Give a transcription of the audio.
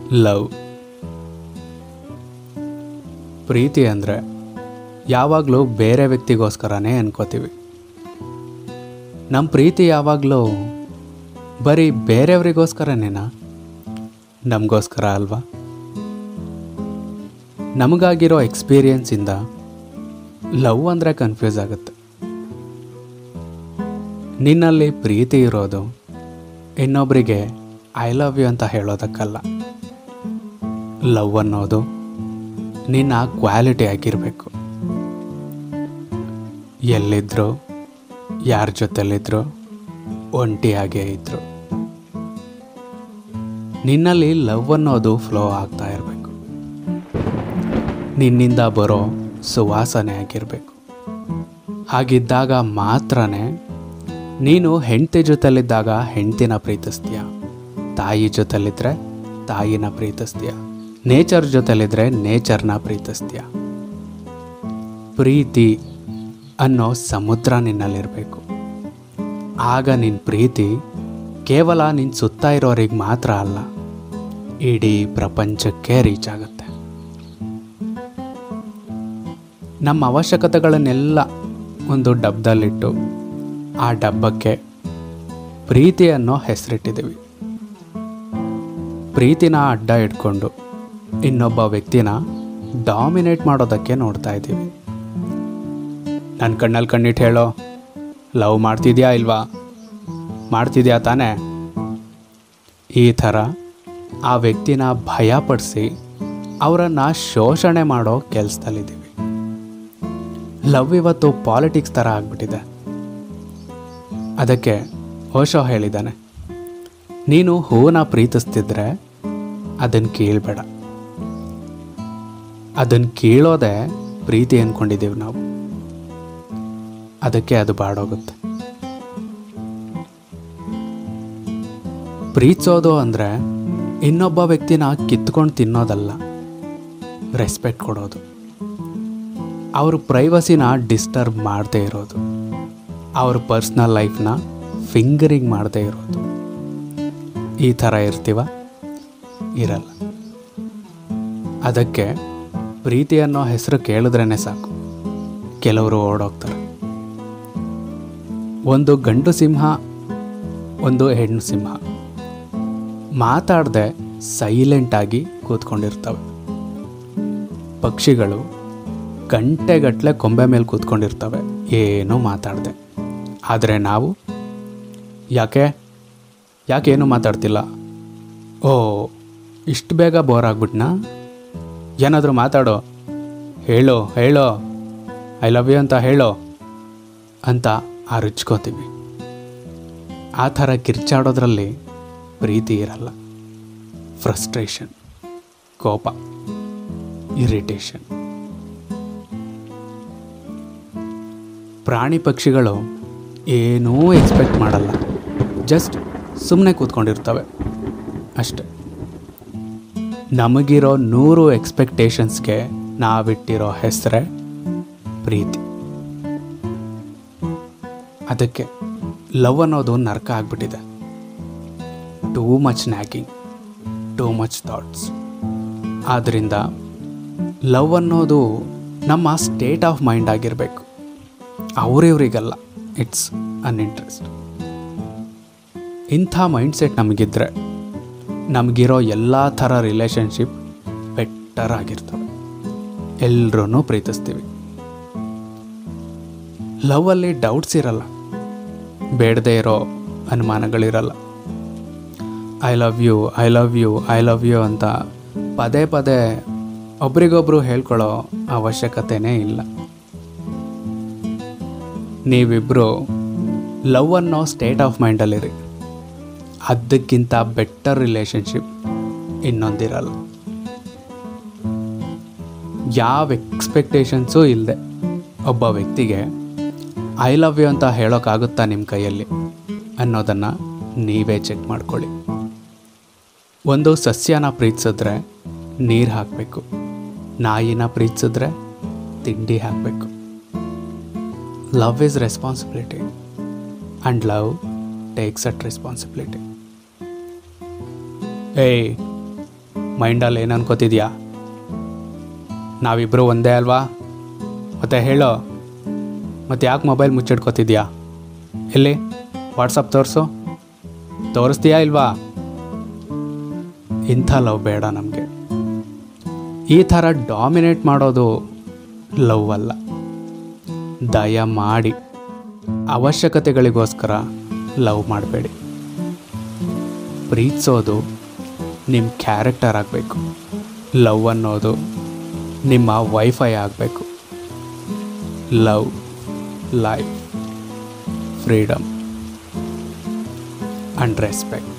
Love. ಪ್ರೀತಿ ಅಂದರೆ ಯಾವಾಗಲೂ ಬೇರೆ ವ್ಯಕ್ತಿಗೋಸ್ಕರನೇ ಅನ್ಕೋತೀವಿ. ನಮ್ಮ ಪ್ರೀತಿ ಯಾವಾಗಲೂ ಬರೀ ಬೇರೆಯವರಿಗೋಸ್ಕರನೇನಾ? ನಮಗೋಸ್ಕರ ಅಲ್ವಾ? ನಮಗಾಗಿರೋ ಎಕ್ಸ್ಪೀರಿಯನ್ಸಿಂದ ಲವ್ ಅಂದರೆ ಕನ್ಫ್ಯೂಸ್ ಆಗುತ್ತೆ. ನಿನ್ನಲ್ಲಿ ಪ್ರೀತಿ ಇರೋದು ಇನ್ನೊಬ್ಬರಿಗೆ ಐ ಲವ್ ಯು ಅಂತ ಹೇಳೋದಕ್ಕಲ್ಲ. ಲವ್ ಅನ್ನೋದು ನಿನ್ನ ಕ್ವಾಲಿಟಿ ಆಗಿರಬೇಕು. ಎಲ್ಲಿದ್ರು, ಯಾರ ಜೊತೆಲಿದ್ರು, ಒಂಟಿಯಾಗೇ ಇದ್ರು, ನಿನ್ನಲ್ಲಿ ಲವ್ ಅನ್ನೋದು ಫ್ಲೋ ಆಗ್ತಾ ಇರಬೇಕು. ನಿನ್ನಿಂದ ಬರೋ ಸುವಾಸನೆ ಆಗಿರಬೇಕು. ಹಾಗಿದ್ದಾಗ ಮಾತ್ರನೇ ನೀನು ಹೆಂಡತಿ ಜೊತೆಲಿದ್ದಾಗ ಹೆಂಡತಿನ ಪ್ರೀತಿಸ್ತೀಯ, ತಾಯಿ ಜೊತೆಲಿದ್ರೆ ತಾಯಿನ ಪ್ರೀತಿಸ್ತೀಯ, ನೇಚರ್ ಜೊತೆಲಿದ್ರೆ ನೇಚರ್ನ ಪ್ರೀತಿಸ್ತೀಯ. ಪ್ರೀತಿ ಅನ್ನೋ ಸಮುದ್ರ ನಿನ್ನಲ್ಲಿರಬೇಕು. ಆಗ ನಿನ್ನ ಪ್ರೀತಿ ಕೇವಲ ನಿನ್ನ ಸುತ್ತ ಇರೋರಿಗೆ ಮಾತ್ರ ಅಲ್ಲ, ಇಡೀ ಪ್ರಪಂಚಕ್ಕೆ ರೀಚ್ ಆಗುತ್ತೆ. ನಮ್ಮ ಅವಶ್ಯಕತೆಗಳನ್ನೆಲ್ಲ ಒಂದು ಡಬ್ಬದಲ್ಲಿಟ್ಟು ಆ ಡಬ್ಬಕ್ಕೆ ಪ್ರೀತಿ ಅನ್ನೋ ಹೆಸರಿಟ್ಟಿದ್ದೀವಿ. ಪ್ರೀತಿನ ಅಡ್ಡ ಇಟ್ಕೊಂಡು ಇನ್ನೊಬ್ಬ ವ್ಯಕ್ತಿನ ಡಾಮಿನೇಟ್ ಮಾಡೋದಕ್ಕೆ ನೋಡ್ತಾ ಇದ್ದೀವಿ. ನನ್ನ ಕಣ್ಣಲ್ಲಿ ಕಣ್ಣಿಟ್ಟು ಹೇಳೋ, ಲವ್ ಮಾಡ್ತಿದ್ಯಾ ಇಲ್ವಾ? ಮಾಡ್ತಿದ್ಯಾ ತಾನೇ? ಈ ಥರ ಆ ವ್ಯಕ್ತಿನ ಭಯಪಡಿಸಿ ಅವರನ್ನು ಶೋಷಣೆ ಮಾಡೋ ಕೆಲಸದಲ್ಲಿದ್ದೀವಿ. ಲವ್ ಇವತ್ತು ಪಾಲಿಟಿಕ್ಸ್ ಥರ ಆಗ್ಬಿಟ್ಟಿದೆ. ಅದಕ್ಕೆ ಓಶೋ ಹೇಳಿದ್ದಾನೆ, ನೀನು ಹೂವನ್ನ ಪ್ರೀತಿಸ್ತಿದ್ರೆ ಅದನ್ನು ಕೀಳ್ಬೇಡ. ಅದನ್ನು ಕೀಳೋದೇ ಪ್ರೀತಿ ಅಂದ್ಕೊಂಡಿದ್ದೀವಿ ನಾವು. ಅದಕ್ಕೆ ಅದು ಬಾಡೋಗುತ್ತೆ. ಪ್ರೀತಿಸೋದು ಅಂದರೆ ಇನ್ನೊಬ್ಬ ವ್ಯಕ್ತಿನ ಕಿತ್ಕೊಂಡು ತಿನ್ನೋದಲ್ಲ, ರೆಸ್ಪೆಕ್ಟ್ ಕೊಡೋದು, ಅವ್ರ ಪ್ರೈವಸಿನ ಡಿಸ್ಟರ್ಬ್ ಮಾಡದೇ ಇರೋದು, ಅವ್ರ ಪರ್ಸ್ನಲ್ ಲೈಫ್ನ ಫಿಂಗರಿಂಗ್ ಮಾಡದೇ ಇರೋದು. ಈ ಥರ ಇರ್ತೀವ? ಇರಲ್ಲ. ಅದಕ್ಕೆ ಪ್ರೀತಿ ಅನ್ನೋ ಹೆಸರು ಕೇಳಿದ್ರೇ ಸಾಕು, ಕೆಲವರು ಓಡೋಗ್ತಾರೆ. ಒಂದು ಗಂಡು ಸಿಂಹ, ಒಂದು ಹೆಣ್ಣು ಸಿಂಹ ಮಾತಾಡದೆ ಸೈಲೆಂಟಾಗಿ ಕೂತ್ಕೊಂಡಿರ್ತವೆ. ಪಕ್ಷಿಗಳು ಗಂಟೆಗಟ್ಟಲೆ ಕೊಂಬೆ ಮೇಲೆ ಕೂತ್ಕೊಂಡಿರ್ತವೆ, ಏನೂ ಮಾತಾಡದೆ. ಆದರೆ ನಾವು ಯಾಕೇನು ಮಾತಾಡ್ತಿಲ್ಲ? ಓ, ಇಷ್ಟು ಬೇಗ ಬೋರ್ ಆಗ್ಬಿಟ್ನಾ? ಏನಾದರೂ ಮಾತಾಡೋ, ಹೇಳೋ ಐ ಲವ್ ಯು ಅಂತ ಹೇಳೋ ಅಂತ ಅರಚ್ಕೋತೀವಿ. ಆ ಥರ ಕಿರ್ಚಾಡೋದ್ರಲ್ಲಿ ಪ್ರೀತಿ ಇರಲ್ಲ. ಫ್ರಸ್ಟ್ರೇಷನ್, ಕೋಪ, ಇರಿಟೇಷನ್. ಪ್ರಾಣಿ ಪಕ್ಷಿಗಳು ಏನೂ ಎಕ್ಸ್ಪೆಕ್ಟ್ ಮಾಡಲ್ಲ, ಜಸ್ಟ್ ಸುಮ್ಮನೆ ಕೂತ್ಕೊಂಡಿರ್ತವೆ ಅಷ್ಟೆ. ನಮಗಿರೋ 100 ಎಕ್ಸ್ಪೆಕ್ಟೇಷನ್ಸ್ಗೆ ನಾವಿಟ್ಟಿರೋ ಹೆಸರೇ ಪ್ರೀತಿ. ಅದಕ್ಕೆ ಲವ್ ಅನ್ನೋದು ನರಕ ಆಗ್ಬಿಟ್ಟಿದೆ. Too much nagging, too much thoughts. ಆದ್ದರಿಂದ ಲವ್ ಅನ್ನೋದು ನಮ್ಮ ಸ್ಟೇಟ್ ಆಫ್ ಮೈಂಡ್ ಆಗಿರಬೇಕು, ಅವರಿವರಿಗಲ್ಲ. It's an interest. ಇಂಥ ಮೈಂಡ್ಸೆಟ್ ನಮಗಿದ್ರೆ ನಮಗಿರೋ ಎಲ್ಲ ಥರ ರಿಲೇಷನ್ಶಿಪ್ ಬೆಟರ್ ಆಗಿರ್ತವೆ. ಎಲ್ಲರೂ ಪ್ರೀತಿಸ್ತೀವಿ. ಲವ್ವಲ್ಲಿ ಡೌಟ್ಸ್ ಇರಲ್ಲ, ಬೇಡದೇ ಇರೋ ಅನುಮಾನಗಳಿರಲ್ಲ. I love you I love you I love you ಅಂತ ಪದೇ ಪದೇ ಒಬ್ರಿಗೊಬ್ರು ಹೇಳ್ಕೊಳ್ಳೋ ಅವಶ್ಯಕತೆನೇ ಇಲ್ಲ. ನೀವಿಬ್ಬರು ಲವ್ ಅನ್ನೋ ಸ್ಟೇಟ್ ಆಫ್ ಮೈಂಡಲ್ಲಿರಿ. ಅದಕ್ಕಿಂತ ಬೆಟರ್ ರಿಲೇಷನ್ಶಿಪ್ ಇನ್ನೊಂದಿರಲ್ಲ. ಯಾವ ಎಕ್ಸ್ಪೆಕ್ಟೇಷನ್ಸೂ ಇಲ್ಲದೆ ಒಬ್ಬ ವ್ಯಕ್ತಿಗೆ ಐ ಲವ್ ಯು ಅಂತ ಹೇಳೋಕ್ಕಾಗುತ್ತಾ ನಿಮ್ಮ ಕೈಯಲ್ಲಿ ಅನ್ನೋದನ್ನು ನೀವೇ ಚೆಕ್ ಮಾಡ್ಕೊಳ್ಳಿ. ಒಂದು ಸಸ್ಯನ ಪ್ರೀತಿಸಿದ್ರೆ ನೀರು ಹಾಕಬೇಕು, ನಾಯಿನ ಪ್ರೀತಿಸಿದ್ರೆ ತಿಂಡಿ ಹಾಕಬೇಕು. Love is responsibility and love takes at responsibility. ಏಯ್, ಮೈಂಡಲ್ಲಿ ಏನು ಅನ್ಕೋತಿದ್ಯಾ? ನಾವಿಬ್ಬರು ಒಂದೇ ಅಲ್ವಾ? ಮತ್ತೆ ಹೇಳೋ, ಮತ್ತೆ ಯಾಕೆ ಮೊಬೈಲ್ ಮುಚ್ಚಿಡ್ಕೋತಿದ್ಯಾ? ಎಲ್ಲಿ ವಾಟ್ಸಪ್ ತೋರಿಸ್ತೀಯಾ ಇಲ್ವಾ? ಇಂಥ ಲವ್ ಬೇಡ ನಮಗೆ. ಈ ಥರ ಡಾಮಿನೇಟ್ ಮಾಡೋದು ಲವ್ ಅಲ್ಲ. ದಯಮಾಡಿ ಅವಶ್ಯಕತೆಗಳಿಗೋಸ್ಕರ ಲವ್ ಮಾಡಬೇಡಿ. ಪ್ರೀತಿಸೋದು ನಿಮ್ಮ ಕ್ಯಾರೆಕ್ಟರ್ ಆಗಬೇಕು. ಲವ್ ಅನ್ನೋದು ನಿಮ್ಮ ವೈಫೈ ಆಗಬೇಕು. Love, life, freedom and respect.